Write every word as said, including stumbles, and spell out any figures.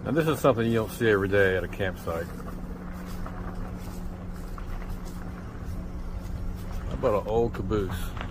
Now this is something you don't see every day at a campsite. How about an old Caboose?